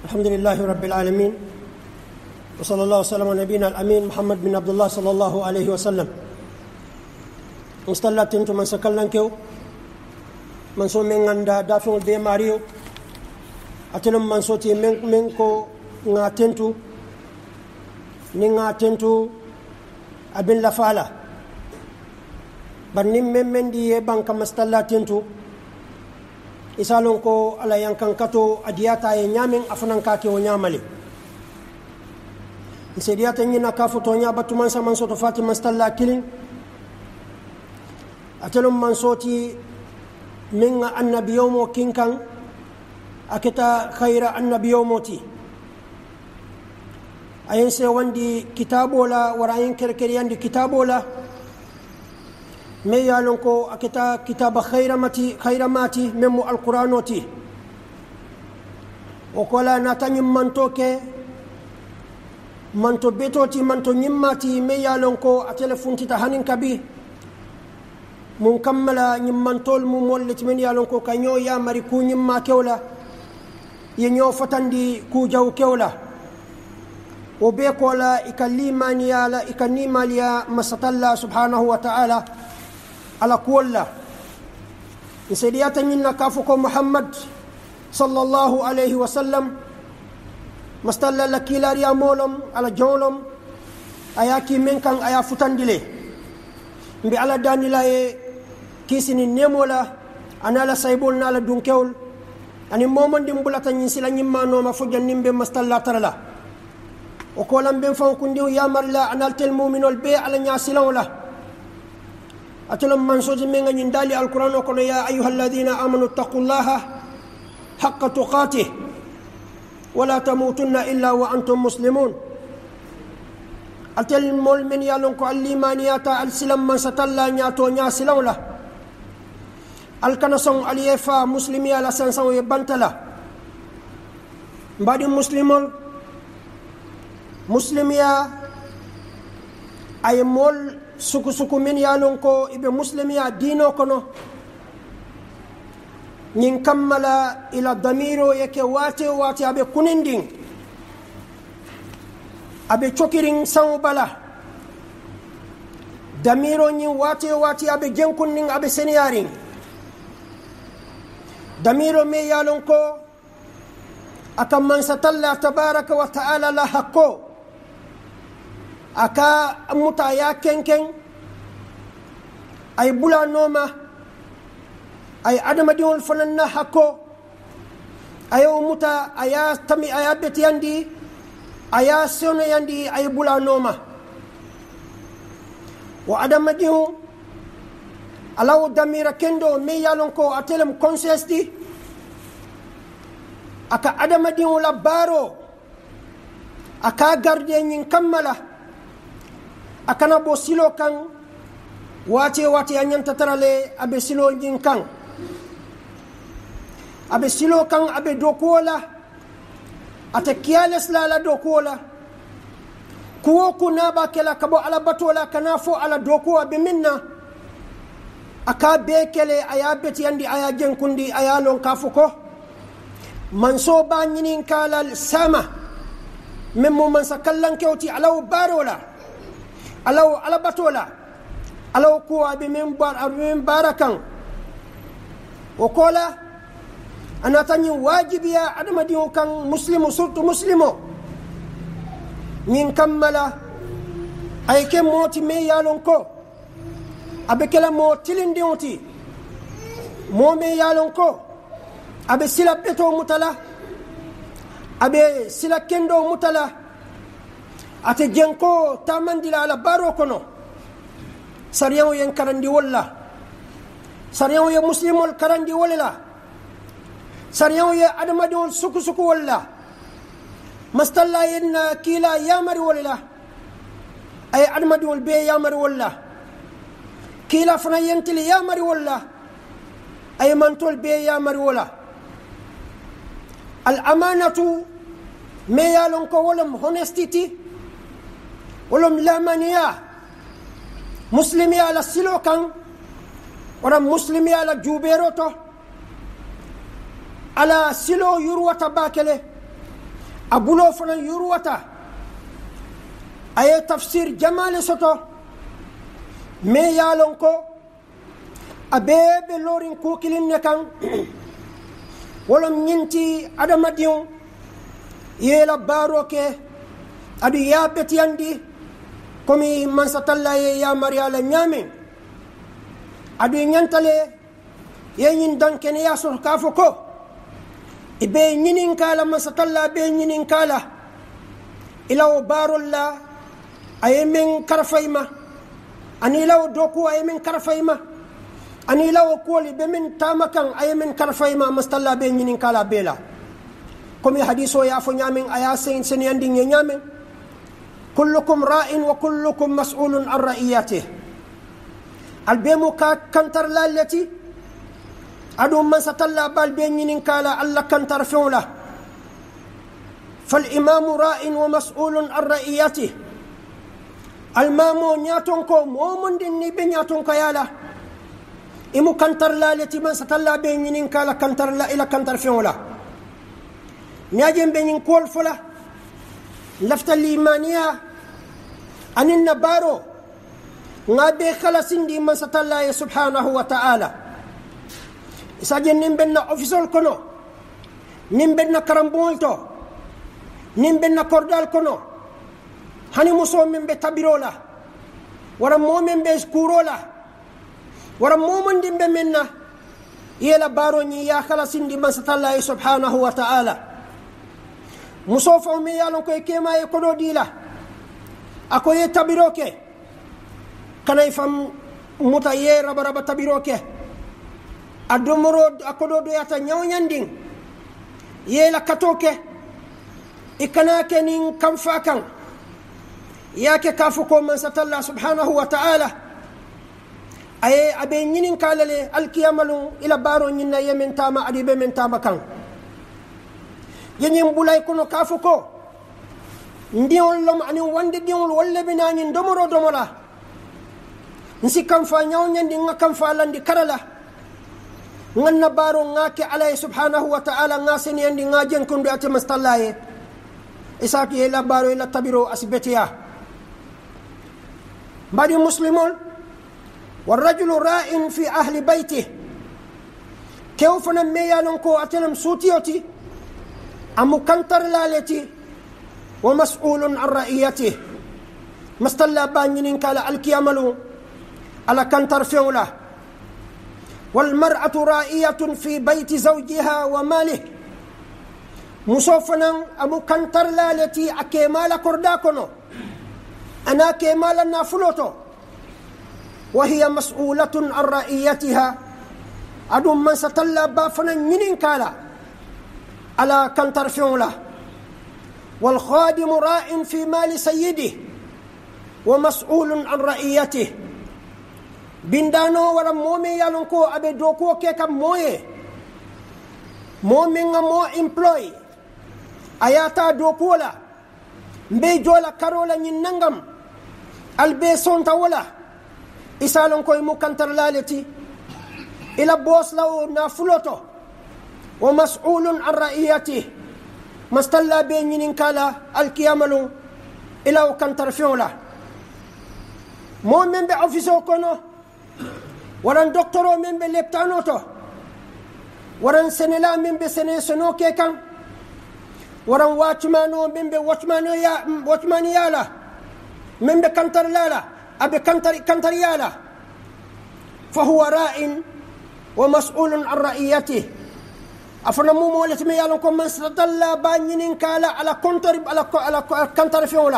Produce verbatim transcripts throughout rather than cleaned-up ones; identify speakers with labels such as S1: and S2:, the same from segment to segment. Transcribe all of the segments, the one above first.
S1: الحمد لله رب العالمين وصلى الله وسلم على نبينا الأمين محمد بن عبد الله صلى الله عليه وسلم. مستلا تنتو من سكالن كيو من سو من عند دافع البي ماريو أتلم من صوتي من منكو ناتنتو ناتنتو أبن لفالا برنم من من دي بانك مستلا تنتو isalon ko ala yankan kato adiyata e nyamin afanan kake o nyamale insediyata nyina kafu to nya batuman saman soto fatima stalla kilin atelum man soti min annabiyumo kinkan akita khaira annabiyumoti ayen se wandi kitabola warayen kerkeriyandi kitabola me yalon ko akita kitaba khairamati khairamati memu alquranoti o kola natani mantoke manto betoti manto nyimmati me yalon ko a telefonti ta hanin kabi mun kammala nyimantol mu mollet men yalon ko kanyo ya mari ku nyimma kewla yenyo fatandi ku jaw kewla o be kola ikalimani yala ikanimaliya masatalla subhanahu wa ta'ala على كولا نسيديات من كافكم محمد صلى الله عليه وسلم مستلا لكيلا ريا مولم على جولم اياكي من كان ايا فتاندلي مبي على داني لا كيسني نيمولا انا لا سايبولنا على دونكول اني مومن دي مبلاتا نسلا نيما نوما فجن نيمبي مستلا ترلا وكولم بن فانكونديو يا مرلا انا المؤمن البي على نياسلون له أتلم من سوز من يندالي القرآن وقال يا أيها الذين آمنوا اتقوا الله حق تقاته ولا تموتن إلا وأنتم مسلمون أتلم من يالنكو الليمانياتا السلام من ستلا نياتو نياسلون له الكنسون اليفا مسلمي على سنسون يبنتلا بعد مسلمون مسلميا أي مول suku suku min yalon ko ibe muslimiya dino kono nin kammala ila damiro yake wate wate abe kunindin abe chokirin sanbala damiro nin wate wate abe jenkunnin abe seniyarin damiro me yalon ko akam man satalla tabaraka wa ta'ala la hakko aka muta ya kenken ay bula noma ay adama diwol fananna hakko ayo muta aya tami aya beti yandi aya sono yandi ay bula noma wa adama diwo alaw damira kendo me yalon ko atelem consesti aka adama diwo la baro aka garde nyin kammala akana bo silo kan wate wate anyanta tarale abe silo jin kan abe silo kan abe dokola ate kiales la la dokola kuwo kuna ba kala kabo ala batola kana fo ala doko abe minna aka be kele aya beti andi aya jenkundi aya lon kafuko manso ba nyinin kala sama memmo man sakallan kewti alaw barola alaw ala batola alaw ko abi min bar min barakan o kola anatani wajibiya adama di kan muslimu surtu muslimo min kammala ay ke moti me yalon ko abe kala mo tilindi oti mo me yalon ko abe sila beto mutala abe sila kendo mutala ate jenko tamandila ala baro kono sariyaw yen karandi walla sariyaw ye muslimol karandi walla sariyaw ye adamadiwol suku suku walla mastalla yen kila yamari walla ay adamadiwol be yamari walla kila fana yentili yamari walla ay mantol be yamari walla al amanatu me yalon ko wolum honesty ولم لا منيا مسلمي على السلوكان ولا مسلمي على جوبيروتو ala silo yurwata bakele abulo fana yuruwata aye tafsir jamale soto me yalon ko abebe lorin ko kilinne kan wolom nyinti adamadion yela baroke adu yabeti andi komi mansatalla ye ya mariala nyame adu nyantale ye nyin dankene ya so kafo ko ibe nyinin kala mansatalla be nyinin kala ilaw barolla ayemen karfayma ani law doku ayemen karfayma ani law koli be min tamakan ayemen karfayma mastalla be nyinin kala bela komi hadiso ya fo nyamen aya sen sen yandi nyamen kullukum ra'in wa kullukum mas'ulun an ra'iyatihi albemu ka kantar lalati adu man satalla bal be nyinin kala alla kantar fiula fal imamu ra'in wa mas'ulun an ra'iyatihi almamo nyaton ko momon din ni be nyaton ko yala imu kantar lalati man satalla be nyinin kala kantar la ila kantar fiula ناجم بين كل فلا لفت الإيمانية أن النبارو نبي خلاص دي من ست الله سبحانه وتعالى إساجن نبنا أوفيسول كنو نبنا كرامبولتو نبنا كوردال كنو هني مسوم من بتبيرولا ورا مومن بسكورولا ورا مومن دي بمنا يلا بارو ني يا خلاص دي من ست الله سبحانه وتعالى musofa mi yalon koy kema e kodo dila akoye tabiroke kanay fam muta ye raba raba tabiroke adomoro akodo do yata nyawnyanding ye la katoke ikana kenin kamfa kan yake kafu ko man satalla subhanahu wa ta'ala ay abe nyinin kalale alkiyamalu ila baro nyinna yemen tama adi be men tama kan yenyim bulay kono kafuko ndiol lom ani wande diol wolle binani ndomoro domola nsi kam fa nyaw nyandi ngakam fa landi karala nganna baro ngake alay subhanahu wa ta'ala ngaseni andi ngajen kundu ate mastallaye isaki ila baro ila tabiro asbetiya badi muslimun والرجل راء في أهل بيته كيف نميالنكو أتلم سوتيوتي أمو كنتر لالتي ومسؤول عن رأيته مستلا بانين كالا الكياملو على كنتر فيولا والمرأة رائية في بيت زوجها وماله مصوفنا أمو كنتر لالتي أكيمالا كرداكونو أنا كيمالا نافلوتو وهي مسؤولة عن رأيتها أدو من ستلا بافنا نين كالا على كنتر فيولا والخادم راء في مال سيده ومسؤول عن رعيته بندانو ورا مومي يالونكو ابي دوكو كيكا موي مومي مو امبلوي اياتا دوكولا مبي جولا كارولا ني نانغام البي سونتا ولا اسالونكو مو كنتر لالتي الى بوس لو نافلوتو ومسؤول عن رأيته مستلا بين كالا الكياملو إلى وكان ترفيولا مؤمن بأوفيسو كونو وران دكتورو من بليبتانوتو وران سنلا من بسنة سنو كيكا وران واتمانو من بواتمانو يا واتماني يالا من بكنتر لالا أبي كنتر كنتر يالا فهو راء ومسؤول عن رأيته afana mo mo letme yalon ko man sadalla banyinin kala ala kontori ala ala kantar fiola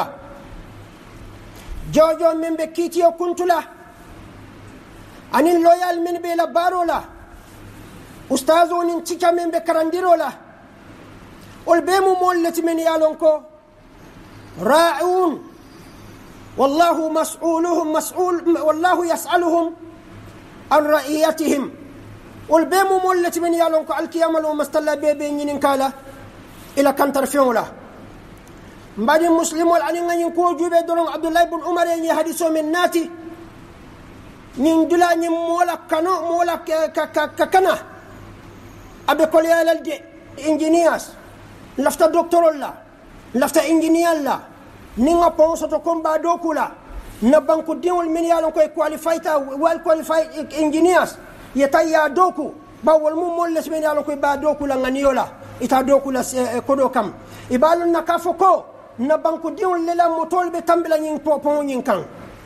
S1: jojo membe kitiyo kuntula anin loyal min be la barola ustazo nin tika membe karandirola ol be mo mo letme yalon ko ra'un wallahu mas'uluhum mas'ul wallahu yas'aluhum an ra'iyatihim والبيمو مولت من يالونكو الكيامل ومستلا بيبي نين كالا الى كانتر فيولا مبادي مسلم والاني نين كو جوبي دون عبد الله بن عمر ني حديثو من ناتي نين دولا ني مولا كانو مولا ككنا ابي كوليال دي انجينيرز لفتا دكتور الله lafta engineer la ninga pon soto komba dokula na banku diwol min yalon koy qualified well qualified engineers yeta ya doku bawol mum molles min yalon koy ba dokula nganiola ita dokula kodo kam ibalon nakafoko na banku diwol lela motol be tambila nyin popon nyin kan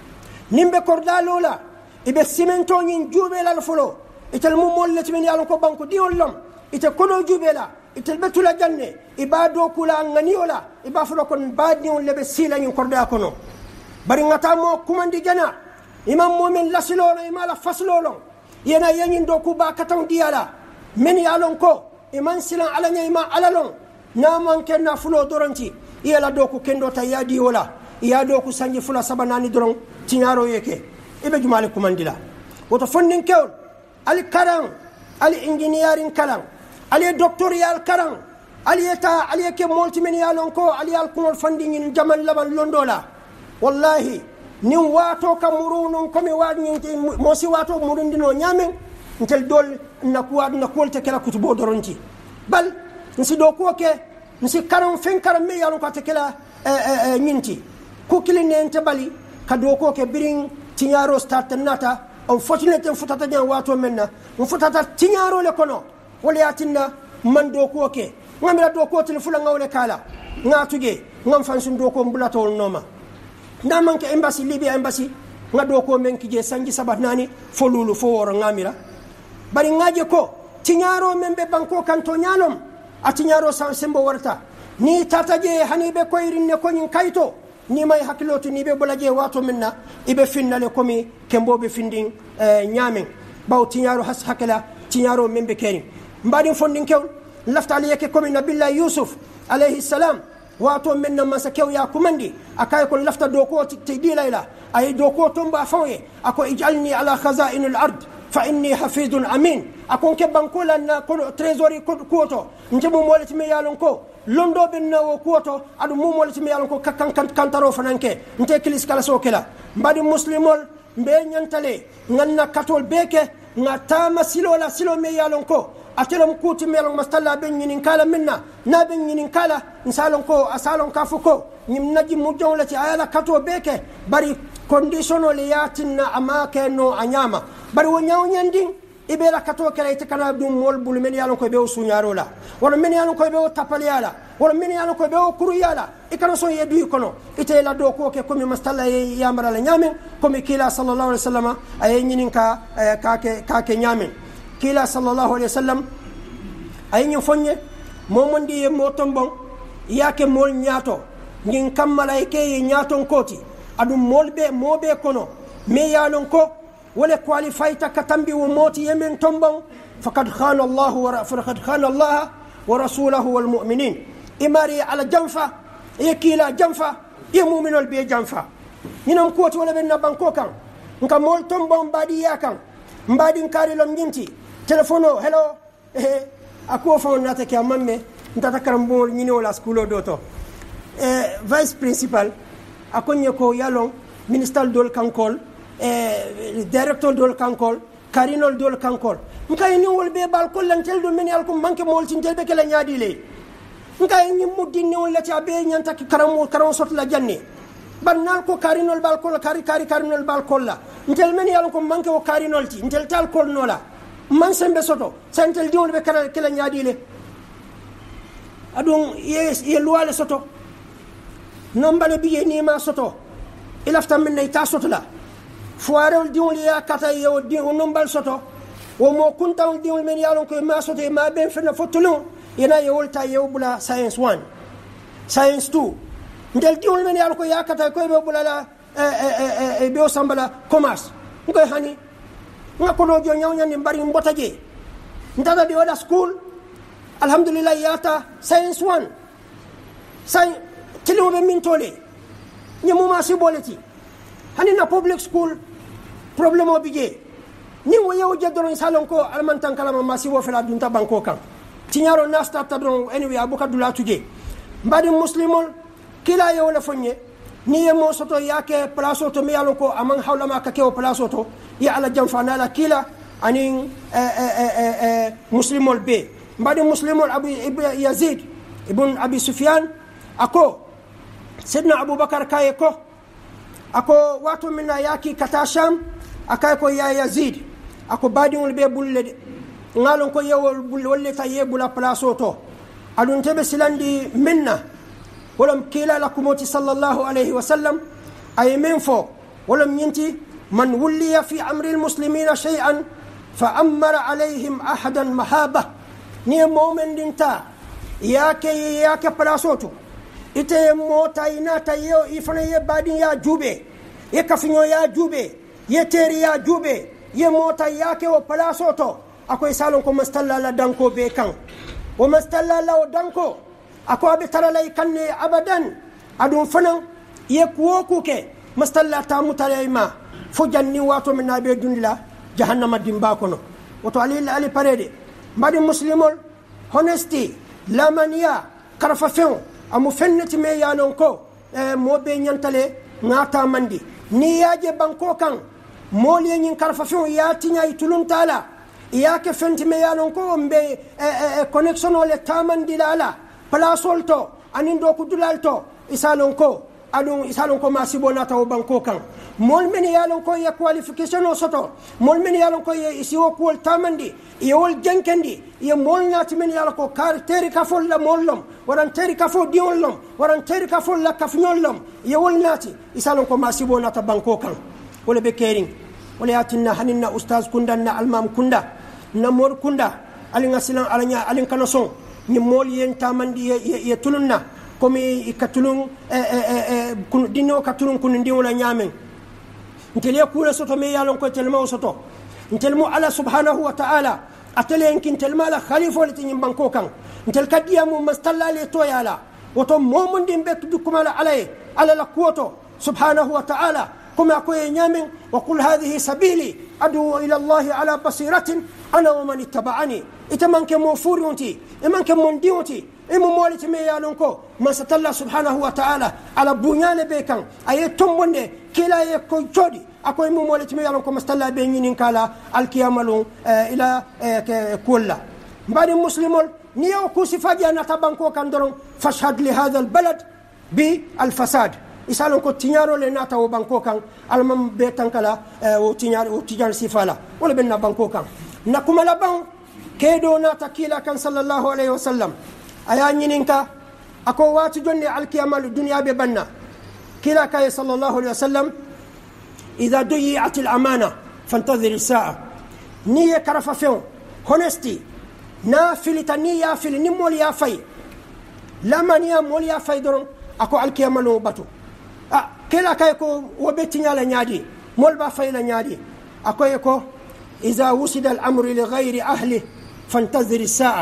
S1: nimbe kordalo la ibe cemento nyin jube la folo itel mum molles min yalon ko banku diwol lom ite kodo jube la itel betula janne ibado kula nganiola iba folo kon badni on lebe sila nyin korda kono bari ngata mo kumandi jana imam mu'min lasilolo imala faslolo yena yanyin do ku ba kataw diala men yalon ko iman silan alanya ima alalon na man ken na fulo doranti yela do ku kendo ta yadi wala ya do ku sanji fula sabanani doron tinyaro yeke ibe jumale kumandila woto fondin kew al karam al engineering kalam ali doctorial karam ali eta ali ke multimen yalon ko ali al kumol fandin jamal laban londola wallahi nin wato kamurunun komi wani mosi wato murundino nyamen ntel dol na kuwa na kolte kala kutubo doronti bal nsi do ko ke nsi karam fen karam me yalon ko te kala nyinti ko kiline ente bali ka do ko ke birin tinyaro start nata unfortunately futata jan wato menna futata tinyaro le kono wala yatinna man do ko ke ngamira do ko tel fula ngawle kala ngatuge ngam fansun do ko mbulato noma ndamanke embassy libya embassy ngado ko men kije sanji sabat nani folulu fo woro ngamira bari ngaje ko tinyaro membe banko kanto nyalom atinyaro sa sembo warta ni tataje hanibe ko irinne ko nyin kayto ni may hakiloto ni be bolaje wato minna ibe finnale komi kembobe findin nyamen baw tinyaro has hakala tinyaro membe kerim mbadi fondin kew laftali yake komi nabillahi yusuf alayhi salam wato minna masakew ya kumandi akay ko lafta doko tidi layla ay doko tomba fawe ako ijalni ala khaza'inil ard fa inni hafizun amin akon ke bankola na ko trésorier ko koto njemu molati me yalon ko londo binna wo koto adu mu molati me yalon ko kan kantaro fananke nte kilis kala sokela mbadi muslimol mbe nyantale nganna katol beke ngata silo la silo me yalon ko atelom kuti melong mastalla ben nyinin kala minna na ben nyinin kala nsalon ko asalon kafuko nyim naji mujon lati ayala kato beke bari conditional yatinna amake no anyama bari wonyaw nyanding ibela kato kala itakana dum mol bul men yalon ko be sunyaro la wala men yalon ko be tapal yala wala men yalon ko be kuru yala ikana so yedu kono ite la do ko ke komi mastalla yamara la nyamen komi kila sallallahu alaihi wasallam ay nyinin ka ka ke ka ke nyamen kila sallallahu alaihi wasallam ay ñu fonye momondi e motombon yake mol nyaato ngin kam malaike e nyaaton koti adu molbe mobe kono me yalon ko wala qualified katambi wo moti yemen tombon faqad khana Allah wa faqad khana Allah wa rasuluhu wal mu'minin imari ala janfa e kila janfa e mu'minol be janfa ñinam koti wala ben na banko kan nka mol tombon badi yakan mbadi nkari lom nyinti telefono hello eh ako fa nata ke amamme ntata karambo nyino la skulo doto eh vice principal akonye ko yalon minister dol kankol eh director dol kankol karinol dol kankol nkay ni wol be bal ko lan tel do men yal ko manke mol tin tel be kala nyaadi le nkay ni muddi ni wol la ti abe nyanta ki karamo karamo sot la janne bannal ko karinol bal ko kari kari karinol bal ko la ntel men yal ko manke o karinol ti ntel tal kol nola man sembe soto santel diwol be kala kala nyaadi le adon yes ye luwale soto nombale biye ni ma soto ilafta min ne ta soto la fuarol diwol ya kata yo di nombal soto wo mo kunta diwol men yalon ko ma soto ma ben fena fotulun yana yewol ta yewbula science one science two ndel diwol men yalon ko ya kata ko be bula la e e be o sambala commerce ngoy hani ngako jo nyaw nyani mbari mbota je ndada di wada school alhamdulillah yata science one sai tilo be min tole nyamu ma si boleti hani na public school problème bije ni wo yew jadron salon ko almantan kala ma si wo fela dunta banko kan tinyaro nasta tadron anyway abuka dula tuje mbadi muslimol kila yew la fonye ni yemo soto yake place to mi yalon ko aman hawla ma ka kew place to ya ala jamfana la kila anin muslimol be mbadi muslimol abu yazid ibn abi sufyan ako sidna abubakar kaye ko ako watu minna yaki kata sham akay ko ya yazid ako badiŋol be bulle de ngalon ko yewol bulle wolle ta yebula place to adun tebe silandi minna ولم كلا لكموتي صلى الله عليه وسلم أي منفو ولم ينتي من ولي في أمر المسلمين شيئا فأمر عليهم أحدا محابة ني مؤمن دينتا ياك ياك بلاسوتو إتي موتا يناتا يو إفنى يبادين يا جوبي يكفنيو يا جوبي يتيري يا جوبي يموتا ياك وبلاسوتو أكو يسالونكم مستلا لدنكو بيكان ومستلا لو دنكو ako abe taralay kanne abadan adun fanan ye kuwoku ke mastalla ta mutalayma fo janni wato min nabe dundila jahannama dimba kono wato ali ali parede mbadi muslimol honesty lamania karfa fen amu fennati me yanon ko e mobe nyantale ngata mandi ni yaje banko kan moli nyin karfa fen ya tinya itulun tala yake fenti me yanon ko mbe connection ole tamandi lala palasol to anin do ku dulal to isalon ko adun isalon ko masibona taw banko kan mol men yalon ko ya qualification o soto mol men yalon ko ya isiwo ko tamandi e wol jankandi e mol nati men yalon ko kar teri ka fol la mollom waran teri ka fo diollom waran teri ka fol la kafnyollom e wol nati isalon ko masibona ta banko kan wala be kering wala yatinna haninna ustaz kunda na almam kunda na mor kunda alin asilan alanya alin kanason ni mol yen tamandi ye tulunna komi katulun kun dino katulun kun ndi wala nyamen ntele kula soto me yalon ko telma soto ntelmu ala subhanahu wa ta'ala atele enkin telma la khalifa lati banko kan ntel kadiyamu mastalla le to yala woto momon dim be dukumala alay ala la kuoto subhanahu wa ta'ala كما كوي نيامن وقل هذه سبيلي أدعو إلى الله على بصيرة أنا ومن اتبعني إتمن كموفوريونتي إمن كمونديونتي إمو مولت ميالونكو ما ستالله سبحانه وتعالى على بنيان بيكان أي تموني كلا يكو جودي أكو إمو مولت ميالونكو ما ستالله بينين كالا الكياملون آه إلى آه كولا بعد المسلمون نيو كوسي فاجي أنا تبانكو كاندرون فاشهد لهذا البلد بالفساد isalon ko tinyaro le nata o banko kan almam be tankala o tinyaro o tijan sifala wala benna banko kan nakuma la ban kedo nata kila kan sallallahu alaihi wasallam aya nyininka ako wati jonne alkiyamal dunya be banna kila kay sallallahu alaihi wasallam idha duyat al-amana fantazir as-sa'a niya karafa fion honesty na filitaniya fil nimol ya fay lamaniya mol ya fay doron ako alkiyamal batu ah kila kay ko wobetinya la nyaadi mol ba fay la nyaadi akoy ko iza wusida al-amru li ghayri ahli fantazir as-sa'a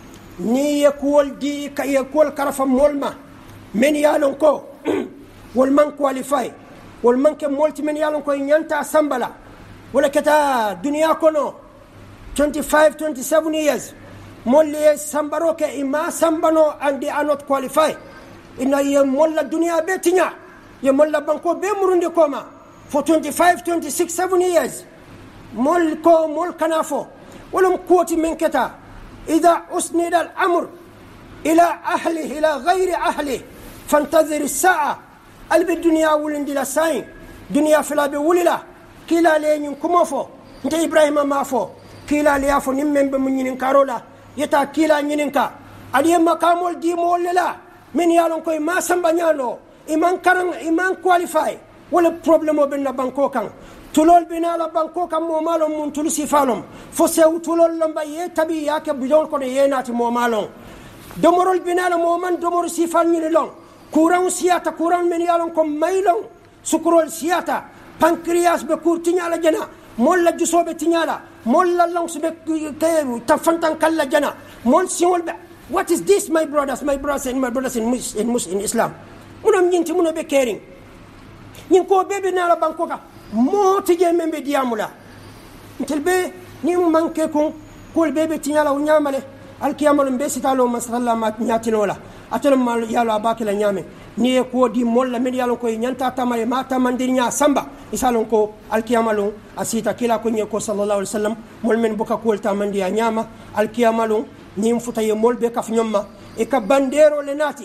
S1: ni yakul di kay yakul karafa molma men yalon ko wal man qualify wal man ke molti men yalon ko nyanta sambala wala kata dunya kono twenty-five twenty-seven years molli sambaro ke ima sambano and they are not qualified inna yamol dunya betinya يملا بانكو بمرندي كوما for twenty-five twenty-six seven years مول كو مول كنافو ولم قوتي من كتا إذا أسند الأمر إلى أهله إلى غير أهله فانتظر الساعة قلب الدنيا ولندي لساين دنيا فلا بوللا كلا لين كمافو انت إبراهيم مافو كلا ليافو نمن بمنين كارولا يتا كلا نينكا علي مقامول دي موللا من يالون كوي ما سمبانيانو iman karang iman qualify wala problemo benna banko kan tulol bina la banko kan mo malon mun tulusi falom fo sew tulol lamba ye tabi yake bujol ko ye nati mo malon domorol bina la mo man domor sifal ni long kuran siata kuran men yalon ko maylon sukurol siata pancreas be kurtinya la jana mol la jusobe tinyala mol la long be tafantan kala jana mol siol be what is this my brothers my brothers and my brothers in in, in Islam munam nyinti muno be caring nyin ko bebe na la bankoka mo tije membe diamula ntelbe ni manke ko ko bebe tinyala o nyamale alkiyamul be sitalo masallama nyatinola atol mal yalo abakila nyame ni ko di molla men yalo ko nyanta tamale mata mandirnya samba isalon ko alkiyamalu asita kila ko nyeko sallallahu alaihi wasallam mol men boka ko tamandi nyama alkiyamalu ni mfutaye mol be kaf nyomma e ka bandero le nati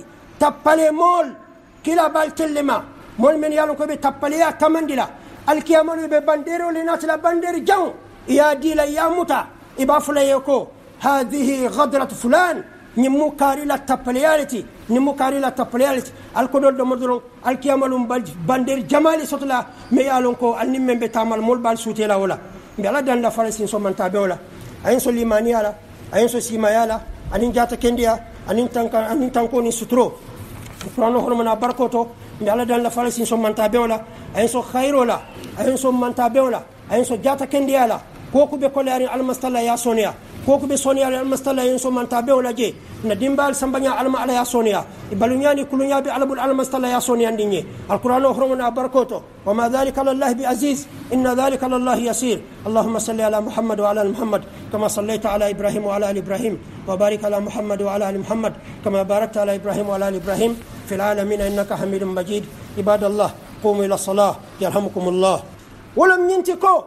S1: tappale mol kila bal tellema mol men yalon ko be tappale ya tamandila alkiyamanu be bandero le natla banderi jaw ya dila ya muta iba fulayeko hadhihi ghadrat fulan nimu karila tappaleyaliti nimu karila tappaleyaliti alkodol do modoro alkiyamalu banderi jamali sotla me yalon ko alnimme be tamal mol bal sutela wala be ala dan la farasin so man tabeola ayin so limaniala ayin so simayala anin jata kendia anin tanka anin tanko ni sutro qur'ano hormana barkoto be ala dan la farasin so man tabeola ayin so khairola ayin so man tabeola ayin so jata kendiala koku be kolari almastalla ya sonia koku be sonia almastalla yin so man tabeola je na dimbal sambanya alma ala ya sonia ibalunyani kulunya bi alabul almastalla ya sonia ndinye alqur'ano hormana barkoto wama dhalika lillahi bi aziz inna dhalika lillahi yasir allahumma salli ala muhammad wa ala ali muhammad kama sallaita ala ibrahim wa ala ali ibrahim wa barik ala muhammad wa ala ali muhammad kama barakta ala ibrahim wa ala ali ibrahim fil alamin innaka hamidum majid ibadallah qumu ila salah yarhamukumullah walam yintiko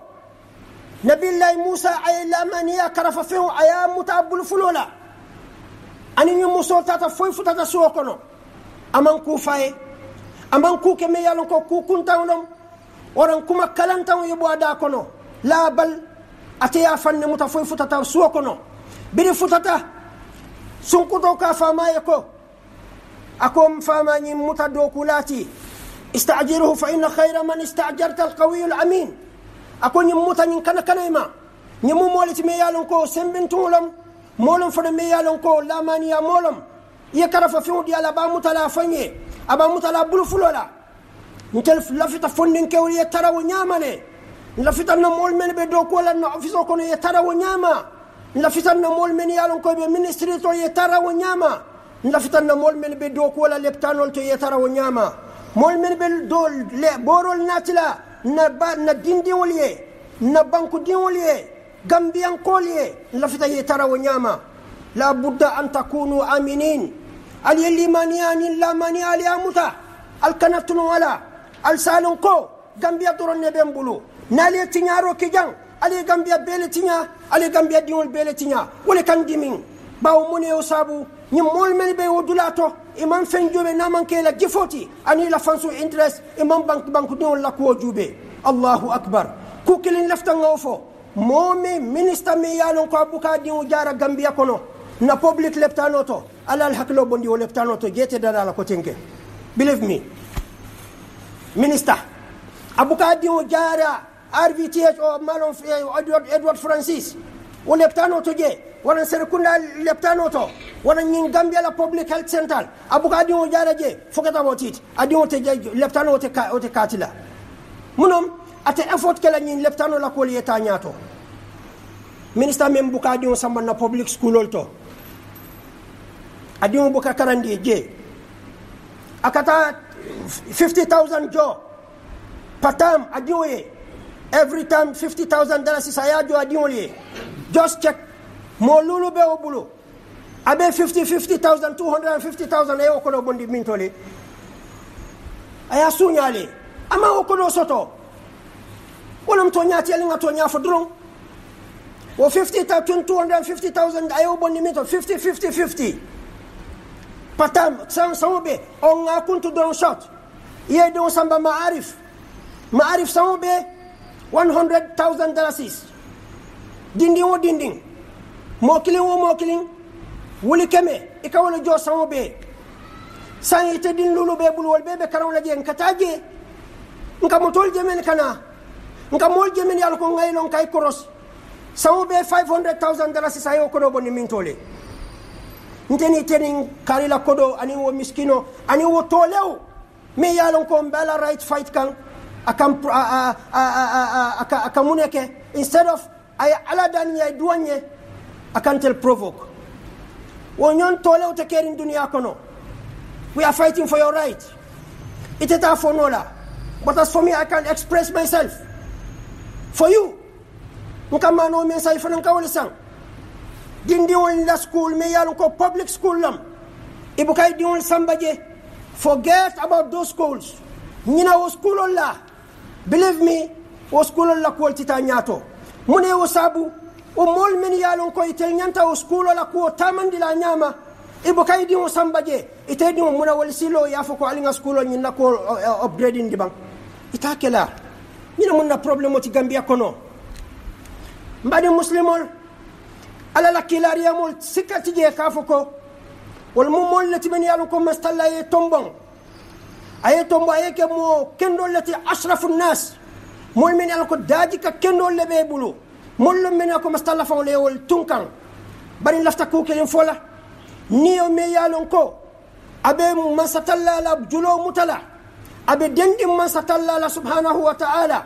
S1: نبي الله موسى أي لامانيا كرف فيه أيام متابل فلولا أني موسى تاتا فوي فتاتا سوكنو أمان كوفاي أمان كو كمي يالون كو كو كنتاونم وران كما كلانتاون يبوا داكنو لا بل أتيا فن متفوي فتاتا سوكنو بني فتاتا سنكتو كافاما يكو أكوم فاماني متدوكولاتي استعجره فإن خير من استعجرت القوي الأمين akon yimuta nyin kana kana ima nyimu moliti me yalon ko sembintulam molon fode me yalon ko lamaniya molom ye karafa fi udi ala ba mutala fanye aba mutala bulfulola ntel lafita fondin kewri ye tarawo nyamane lafita no mol men be do ko la no ofiso ko ye tarawo nyama lafita no mol men yalon ko be ministry to ye tarawo nyama lafita no mol men be do ko la leptanol to ye tarawo nyama mol men be do le borol natila na ba na dindi woliye na banku din woliye gambian koliye lafita yetara wanyama la budda an takunu aminin al ylimaniani la mani al yamuta al kanatun wala al salun ko gambia doron ne bembulu nali tinyaro kijang ali gambia bele tinya ali gambia diwol bele tinya wole kan dimin bawo mone o sabu ni mol men be wodulato imam fenjobe naman kela jifoti ani la fansu interest imam bank bank diwol la ko jube allahu akbar kukilin lafta ngofo momi minister me yalon ko abuka diwo jara gambia kono na public leptano to alal haklo bondi o leptano to jete dara la ko tenke believe me minister abuka diwo jara R V T H o malon Edward, Edward Francis o leptano to je wana serkunda leptano to wana nyin gambia la public health center abuka diwo jara je fokata botit adiwo te leptano te ka o te katila munom ate effort kala nyin leptano la ko lieta nyato minister mem buka diwo samba na public school to adiwo buka karandi je akata fifty thousand jo patam adiwo ye every time fifty thousand dollars is ayajo adiwo ye just check molulu be obulo abe fifty fifty thousand two hundred fifty thousand ayo ko bondi mintole aya sunyale ama okono soto wala mtonya tiali ngatonya fodron wo fifty thousand two hundred fifty thousand ayo bondi minto fifty fifty fifty patam sam samobe on akuntu don shot ye don samba maarif maarif samobe one hundred thousand dollars dinding wo dinding mokilin wo mokilin wuli keme ikawala jo samobe san ite din lulu be bulwol be be karawla je nkataje nka motol jemen kana nka mol jemen yal ko ngaylon kay cross samobe five hundred thousand dollars sayo ko do bonni min tole nteni tenin karila kodo ani wo miskino ani wo tolew me yalon ko mbala right fight kan akam akamuneke instead of ay ala dan ya duanye akantel provoke wonyon tolew te kerin dunia kono we are fighting for your right iteta fonola but as for me I can express myself for you nkama no men say fanan kawli sang dindi won la school me yalon ko public school lam ibukay diwon sambaje forget about those schools nyina wo school la believe me wo school la quality ta nyato mune wo sabu o mol men yalon ko itel nyanta o school la ko tamandi la nyama ibo kay di mo sambaje ite di mo muna wal silo ya foko alinga school ni nako upgrading di bang ita kala ni mo na problème ti Gambia kono mbadi muslimol ala la kilariya mol sikati je ka foko wal mo mol lati ben yalla ko mastalla ye tombon ay tombo ay ke mo kendo lati ashrafun nas mol men yalla ko daji ka kendo lebe bulu mol men ko mastalla fa le wal tunkan bari lafta ko ke fola niyo me yalon ko abe masatalla la julo mutala abe dendi masatalla la subhanahu wa ta'ala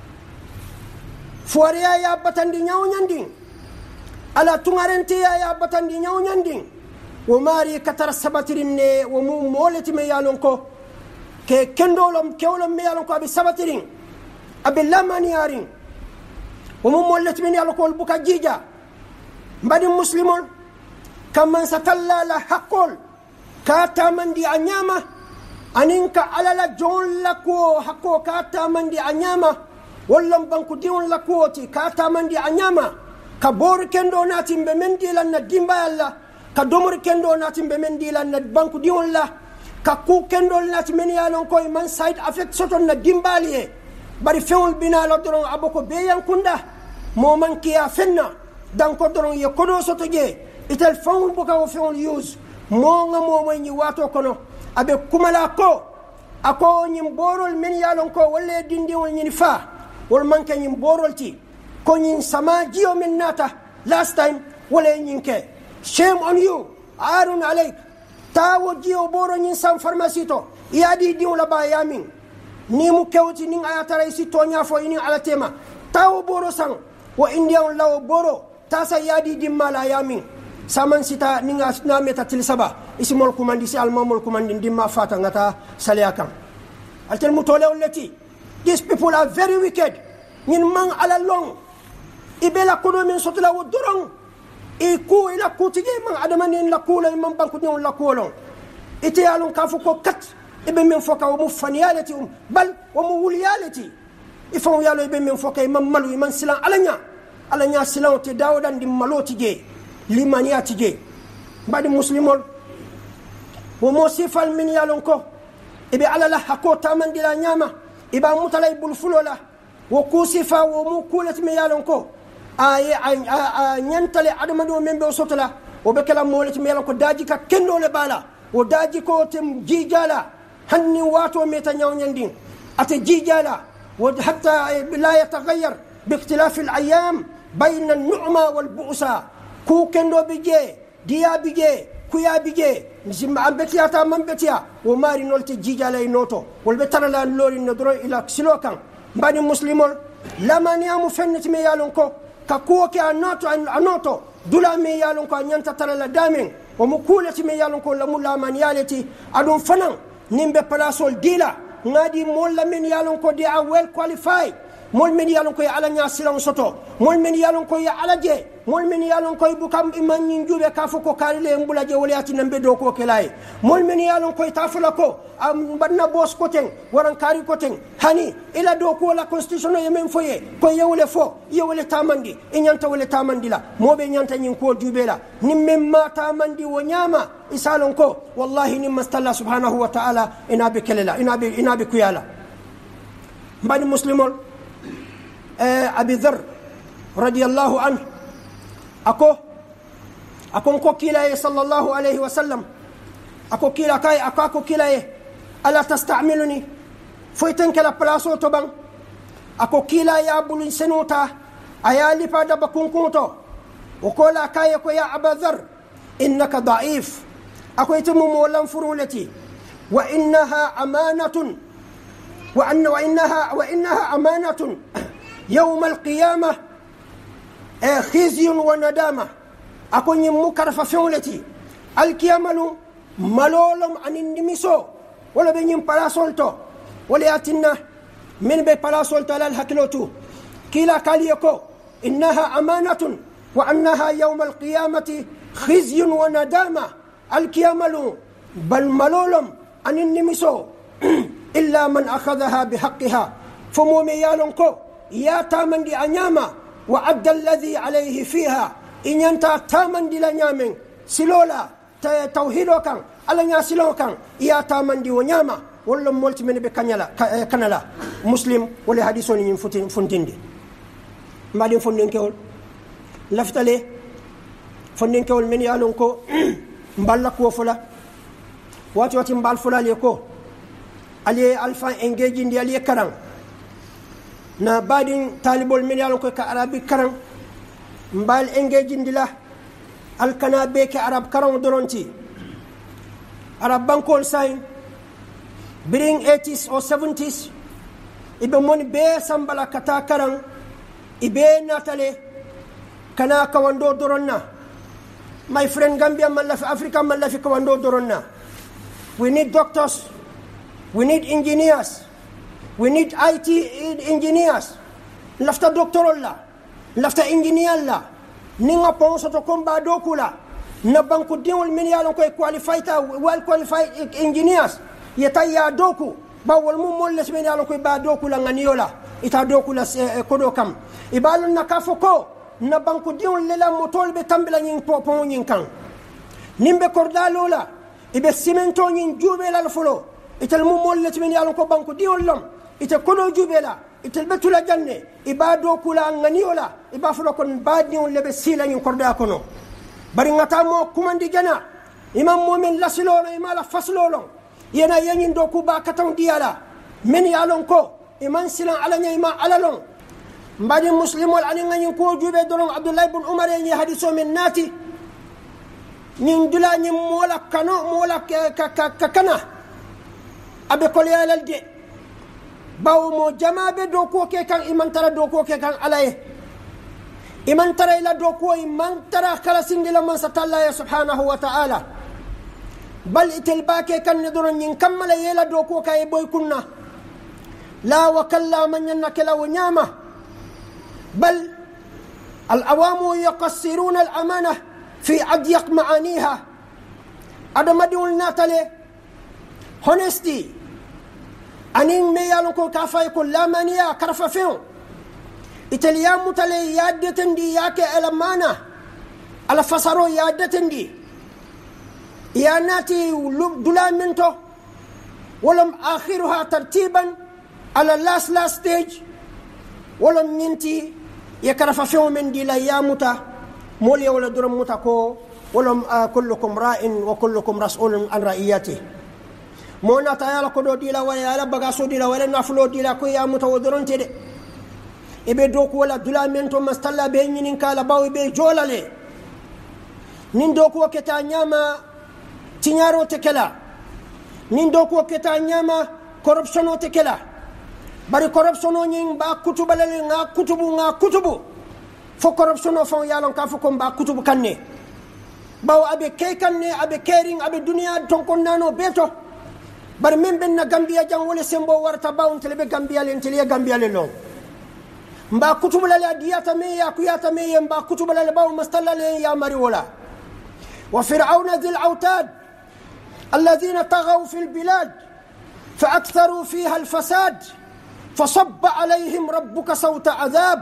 S1: fuariya ya batandi nyawnyandi ala tungarenti ya ya batandi nyawnyandi wo mari katar sabatirin ne wo mu moleti me yalon ko ke kendolom kewlom me yalon ko abe sabatirin abe lamani yarin wo mu moleti me yalon ko buka jija mbadi muslimol kaman satalla la hakol kata mandi anyama aninka alala jon la ko hakko kata mandi anyama wallam banku dion la ko ti kata mandi anyama ka bor kendo natim be mendi lan na dimba alla ka domor kendo natim be mendi lan na banku dion la ka ku kendo natim men yalon koy man side affect soton na dimbali bari fewol bina lo doron aboko be yankunda mo man kiya fenna dan ko doron ye kodo soto je itel fawul boka o fewol use mo nga mo mo ni wato kono abe kumala ko ako nyim borol men yalon ko wolle dindi wol ni fa wol manke nyim borol ti ko nyin sama jio min nata last time wole nyinke shame on you arun alayk tawo jio boro nyin sam pharmacie to yadi di wala ba yamin ni mu kewti ning ayatara isi to nya fo ini ala tema tawo boro sang wo indian law boro tasa yadi di mala yamin saman sita ninga na meta til saba ismol kumandi si almamol kumandi dimma fata ngata saliakan altel mutole ulati these people are very wicked nin man ala long ibela kono min sotla wo dorong e ku ila kutige man adamani la kula man banku ni la kolon ite yalon kafu ko kat ibe min foka wo mu faniyalati um bal wo mu wuliyalati ifon yalo ibe min foka man malu man silan alanya alanya silan te dawdan dim maloti je limaniyati je badi muslimol wo mo sifal min yalon ko ibe alala hakota man dila nyama iba mutalay bul fulola wo kusifa wo mu kulat min yalon ko ay ay nyantale adamado men be sotala wo be kala molati min yalon ko daji ka kendo le bala wo daji ko tem jijala hanni wato meta nyawnyandin ate jijala wo hatta la yataghayyar bi ikhtilaf al ayyam bayna an nu'ma wal bu'sa ku kendo bije diya bije kuya bije zimma ambetiya ta mambetiya wo mari nolte jijala e noto wolbe tarala lori no dro ila silokan mbani muslimol lamani amu fennati me yalon ko ka ko ke anoto anoto dula me yalon ko nyanta tarala damen o mu kulati me yalon ko lamu lamani yaleti adum fanan nimbe palasol dila ngadi mol lamen yalon ko dia well qualified mol men yalon ko ala nya silon soto mol men yalon ko ya alaje mol men yalon ko bukam iman njube ka foko kalile mbulaje waliati nambe do ko kelay mol men yalon ko tafula ko am banna boss ko ten waran kari ko ten hani ila do ko la constitution yemen foye ko yewle fo yewle tamandi e nyanta wole tamandi la mobe nyanta nyin ko jubela nimme ma tamandi wo nyama isalon ko wallahi nimma stalla subhanahu wa ta'ala inabi kelela inabi inabi kuyala mbani muslimol أبي ذر رضي الله عنه أكو أكو كوكيلا صلى الله عليه وسلم أكو كيلا كاي أكو أكو كيلا ألا تستعملني فويتن كلا بلاسو تبان أكو كيلا يا بولين سنوتا أيالي فادا بكون كونتو وكولا كاي أكو يا أبا ذر إنك ضعيف أكو يتم مولا فرولتي وإنها أمانة وأن وإنها وإنها أمانة يوم القيامة خزي وندامة أكون يمكر ففولتي الكيامل ملولم عن النمسو ولا بين بلاسولتو ولا ياتنا من بي بلاسولتو على الهكلوتو كلا كاليكو إنها أمانة وأنها يوم القيامة خزي وندامة الكيامل بل ملولم عن النمسو إلا من أخذها بحقها فموميالنكو يا تامن دي أنياما وعد الذي عليه فيها إن ينتا تامن دي لنيامن سلولا توحيد كان على ناسلو كان يا تامندي ونياما ولا مولت من بكنيلا كنلا مسلم ولا حديثون ينفتين فندندي ما دين فندين كول لفتالي فندين كول من يالون كو مبالك وفلا واتي واتي مبال فلا ليكو علي الفا انجيجين دي علي كران na badin talibol min yalon ko ka arabi karan mbal engaging dila alkana be ke arab karan doronti arab bankol sign bring eighties or seventies ibe moni be sambala kata karan ibe natale kana kawando doronna my friend Gambia malafi Africa malafi kawando doronna we need doctors we need engineers we need I T engineers lafta doctor la lafta engineer la ninga ponso to komba dokula na banku diwol min yalon koy qualified well qualified engineers yeta ya doku bawol mum molles min yalon koy ba dokula nganiola ita dokula kodo kam ibalon nakafoko na banku diwol lela motol be tambila nyin popo nyin kan nimbe kordalola ibe cemento nyin jube la folo itel mum molles min yalon ko banku diwol lom ite kono jubela ite betula janne ibado kula nganiola iba fulo kon badni on lebe sila nyin korda kono bari ngata mo kumandi jana imam mu'min lasilolo imala faslolo yena yanyin do ku ba katan diala men yalon ko iman silan alanya ima alalon mbadi muslimol ani nganyin ko jube doron abdullah ibn umar yani hadiso min nati nin dula nyin mola kano mola ka kana abe kolyalal de bawo mo jama be do ko ke kan iman tara do ko ke kan alaye iman tara ila do ko iman tara kala singila man satalla ya subhanahu wa ta'ala bal itil bake kan ne doron yin kammala yela do ko kay boy kunna la wa kalla man yanaka la nyama bal al awamu yaqassiruna al amana fi adyaq maaniha adamadul natale honesty anin me yalon ko ka fay ko lamaniya karfa few italiya mutale yaddetendi yake elamana ala fasaro yaddetendi ya nati dulamento walam akhiruha tartiban ala last last stage walam ninti ya karfa few men di la yamuta moli wala duram muta ko walam kullukum ra'in wa kullukum mas'ulun an ra'iyatihi mona tayala ko do dila wala ala bagaso dila wala naflo dila ko ya mutawadronte de ebe do ko wala dulamento mastalla be nyinin kala bawi be jolale nin do ko keta nyama tinyaro tekela nin do ko keta nyama corruption o tekela bari corruption o nyin ba kutubalale nga kutubu nga kutubu fo corruption o fon yalon ka fo ko ba kutubu kanne bawo abe kay kanne abe caring abe dunia ton kon nano beto bar min ben na Gambia jang wala sembo warta bawon tele be Gambia len tele Gambia le long mba kutubula la diyata me ya kuyata me mba kutubula la bawo mastalla le ya mari wala wa fir'auna dhil autad alladhina taghaw fil bilad فأكثروا فيها الفساد فصب عليهم ربك صوت عذاب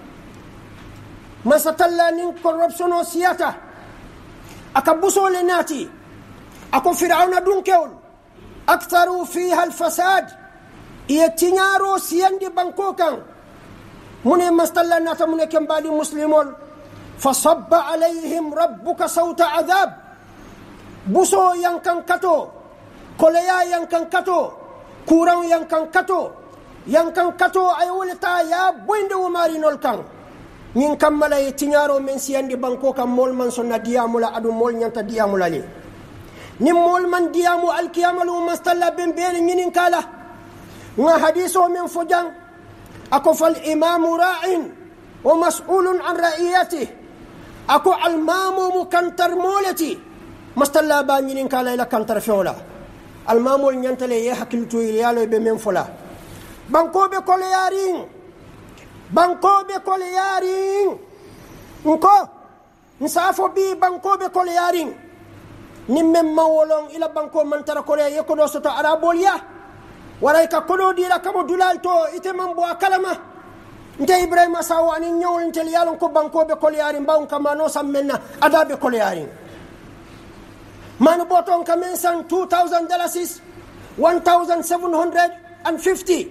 S1: ما ستلا نين كوربسون وسياتا أكبسوا لناتي أكو فرعون دونكول أكثروا فيها الفساد يتنيارو سياندي بانكوكا من مستلا ناتا من كمبالي مسلمون فصب عليهم ربك صوت عذاب بسو ينكن كتو كوليا ينكن كتو كوران ينكن كتو ينكن كتو أيولتا يا بويند ومارينول كان نين كمالا يتنيارو من سياندي بانكوكا مول من سنة ديامولا أدو مول نيانتا ديامولا لي نين مول من ديامو الكيامل ومستلا بين بين نين كالا نا حديثو من فجان أكو فالإمام راع ومسؤول عن رعيته أكو المامو مكنتر مولتي مستلا بان نين كالا إلا كنتر فيولا المامو نيانتلي يحكلتو يليالو بمن فلا بانكو بكوليارين بانكو بكوليارين نكو نسافو بي بانكو بكوليارين نمم مولون إلى بانكو من ترى كوليا يكودو ستا أرابوليا ورايكا كودو دي لكمو دولالتو إتمام بوا كلمة انت إبراهيم ساو أني نيول انت ليالون كو بانكو بكوليارين باون كما نو سمنا أدا بكوليارين man boton kamen san two thousand dollars one thousand seven hundred fifty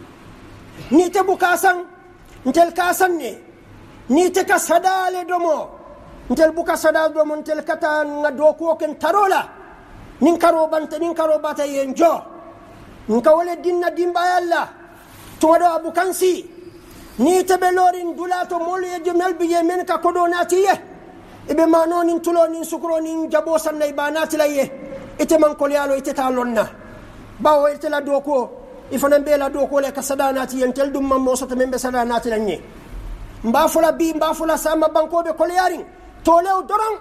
S1: ni te bukasan ntel kasan ne ni te ka sadale domo ntel buka sadale domo ntel kata nga doko ken tarola nin karo banta nin karo bata yenjo nka wala dinna dimba yalla to do abukansi ni te be lorin dulato molu ye jemel biye men ka kodo natiye ibe mano nin tulo nin sukro nin jabo sanay banati laye ite man ko yalo ite talonna bawo ite la doko ifana be la doko le ka sadanati yentel dum mammo soto membe sadanati lanye mba fula bi mba fula sama banko be ko yarin to lew doron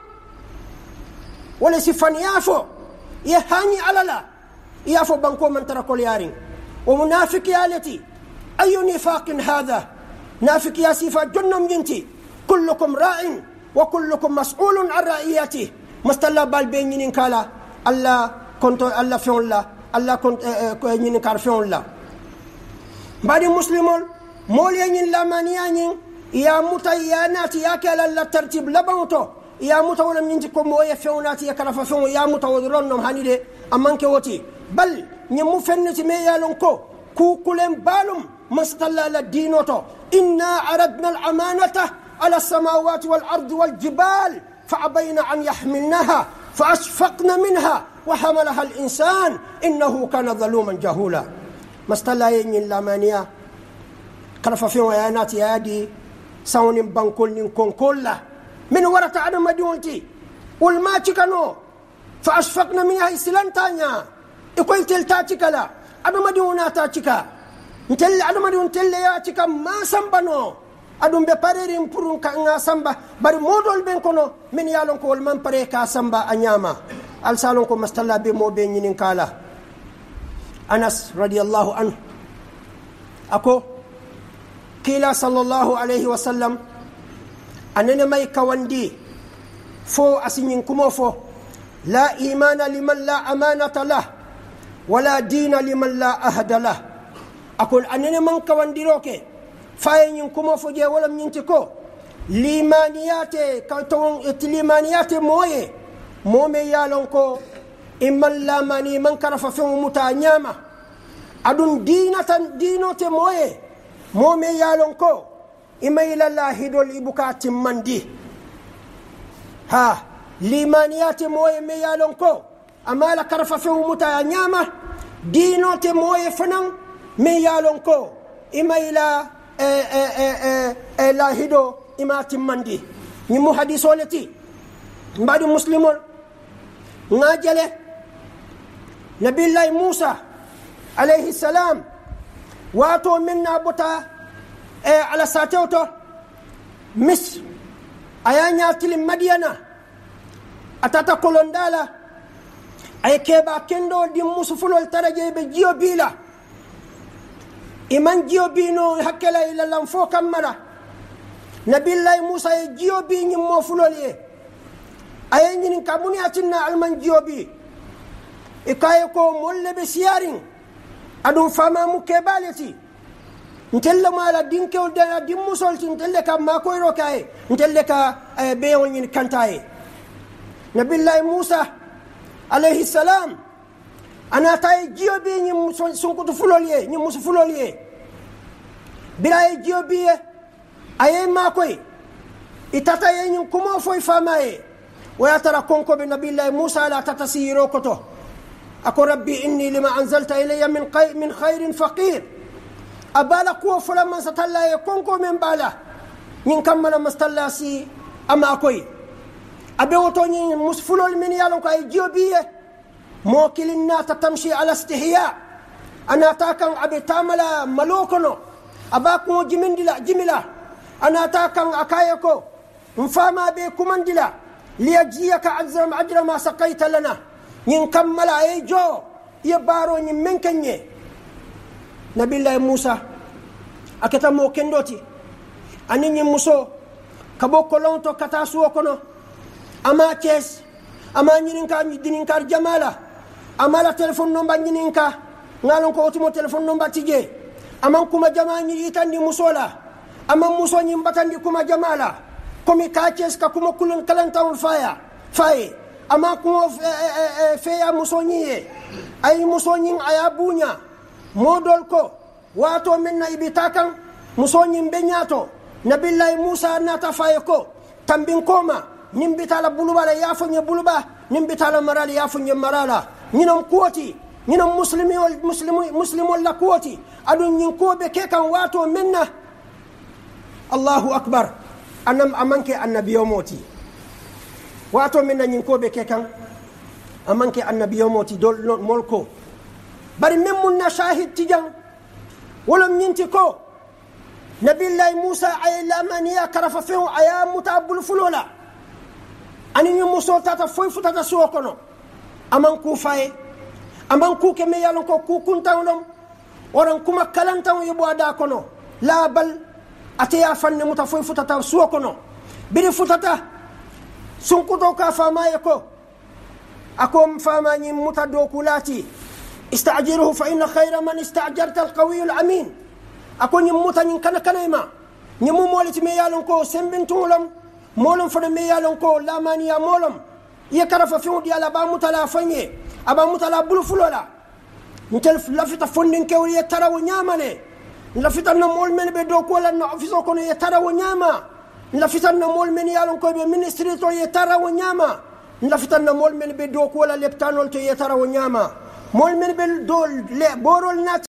S1: wala sifani yafo ye hani alala yafo banko man tara ko yarin wa munafiki alati ayu nifaqin hadha nafiki ya sifa jannam jinti kullukum ra'in wa kullukum mas'ulun an ra'iyatihi mustalla bal be nyinin kala alla konto alla fi'lla alla kon nyinin kar fi'lla badi muslimol mol yin lamaniya nyin ya mutayanati ya kala la tartib labanto ya mutawala nyinti ko moye fi'nati ya kala fa fi'u ya mutawadron nom hanide amanke woti bal nyimu fennati me yalon ko ku kulen balum mustalla la dinoto inna aradna al amanata على السماوات والأرض والجبال فأبين أن يحملنها فأشفقن منها وحملها الإنسان إنه كان ظلوما جهولا مستلا ينين لامانيا كرف في ويانات يادي سون بانكول نكون كلا من ورطة عدم مديونتي والما تكنو فأشفقن منها إسلام تانيا إكوين تلتاتك لا عدم مديوناتاتك نتل عدم مديونتل ياتك ما سنبنو adum be parerin purun ka nga samba bari modol ben kono min yalon ko wol man pare ka samba anyama al salon ko mastalla be mo be nyinin kala Anas radiyallahu anhu ako kila sallallahu alayhi wa sallam anene may kawandi fo asinyin kumo fo la imana liman la amanata lah wala dina liman la ahda lah akol anene man kawandi roke fayin kuma fuje wala nyinti ko limaniyate kanton itlimaniyate moye mome yalon ko imman lamani man karafa fi mutanyama adun dinatan dinote moye mome yalon ko imayla lahidol ibukati mandi ha limaniyate moye me yalon ko amala karafa fi mutanyama dinote moye fanan me yalon ko imayla eh eh eh eh lahido imati mandi ni mu hadisolati mbadi muslimol ngajale nabillahi Musa alayhi salam wato minna buta eh ala satewto mis ayanya tilim madiana atata kolondala ay keba kendo di musufulol taraje be jiyo bila iman jiyo bino hakkela ila lamfo kamara nabillahi Musa e jiyo bi nyim mo fuloliye ay nyinin kamuni atinna alman jiyo bi e kay ko molle be siyarin adum fama mu kebaleti ntelle mala dinkew dana dimmusol tin telle kam ma koy rokaye ntelle ka be wonyin kantaye nabillahi Musa alayhi salam ana tay jiyo bi nyim sunkutu fuloliye nyim musu fuloliye bilaye jiyo bi aye makoy itata yen kumo foy famaye waya tara konko be nabillahi Musa la tatasiro koto ako rabbi inni lima anzalta ilayya min qay min khairin faqir abala ko fula man satalla e konko men bala nyin kamala mastallasi ama koy abe woto nyin musfulol min yalon ko ay jiyo موكل الناس تمشي على استحياء أنا تاكن أبي تاملا ملوكنو أباكو جمندلا جملا أنا تاكن أكايكو مفاما بكمندلا ليجزيك أجر أجر ما سقيت لنا ينكمل أي جو يبارو يمنكني نبي الله موسى أكتا موكندوتي أني يمسو كبو كولونتو كتاسو كنو أما كيس أما نينكا دينكا جمالا amala telephone number nyininka ngalon ko otumo telephone number tije aman kuma jama nyi itandi musola aman muso nyi batandi kuma jamala komi ka kes ka kuma kulun kalanta on faya faye ama ko feya musonyiye ay musonyin aya bunya modol ko wato minna ibitakan musonyin benyato nabillahi Musa nata faye ko tambin koma nimbitala buluba la yafunye buluba nimbitala marala yafunye marala ñinom kuwoti ñinom muslimi wal muslimu muslimu la kuwoti adun ñin ko be ke kan wato minna Allahu akbar anam amanke annabiyo moti wato minna ñin ko be ke kan amanke annabiyo moti dol molko bari min munna shahid tijan wolom ñinti ko nabillahi Musa ay lamaniya karafa few aya mutabul fulola ani ñu muso tata foy futata suwo kono aman ku faye aman ku ke me yalon ko ku kuntawlom oran kuma kalantaw yebo ada kono la bal atiya fanne muta foy futata suwo kono biri futata sunkuto ka fama yako akom fama ñi muta dokulati استعجله فإن خير من استعجرت القوي الأمين أكون يموت نين كنا كنايما نمو مولت ميالون كو سمبن تولم مولم فن ميالون كو لا مانيا مولم يكرف فيو دي على با متلا فني أبا متلا بلفلولا نتل لفت فندن كو يترى ونيامني لفت أن مول من بدو كولا نعفزو كون يترى ونياما لفت أن مول من يالون كو بمنستري تو يترى ونياما لفت أن مول من بدو كولا لبتانول تو يترى ونياما مول من بل دول لا بورول نات